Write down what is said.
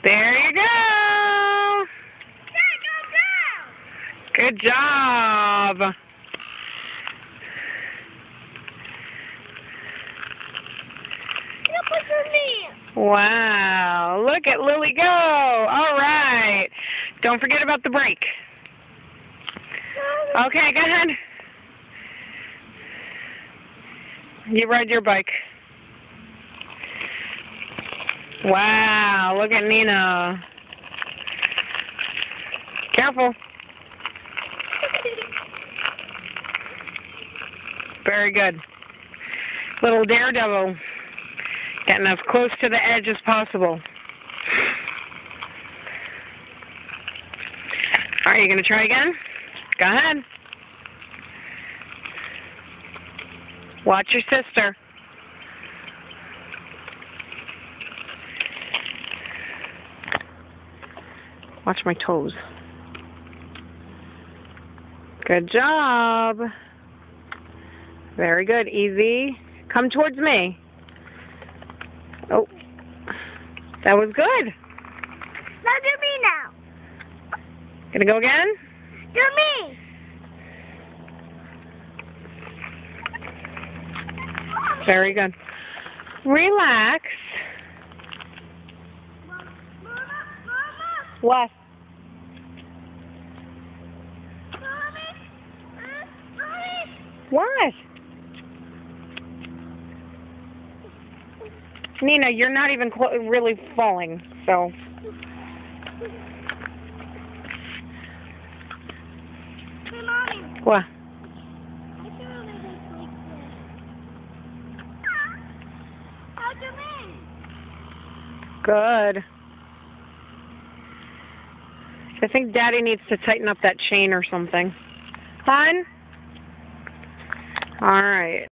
There you go. Good job. Wow. Look at Lily go. All right. Don't forget about the brake. Okay, go ahead. You ride your bike. Wow. Look at Nina. Careful. Very good. Little daredevil. Getting as close to the edge as possible. All right, you going to try again? Go ahead. Watch your sister. Watch my toes. Good job. Very good. Easy. Come towards me. Oh, that was good. Now do me now. Gonna go again? Do me. Very good. Relax. Mama. What? Mommy. What? Nina, you're not even really falling, so. Hey, Mommy. What? How do me? Good. I think Daddy needs to tighten up that chain or something. Hon? All right.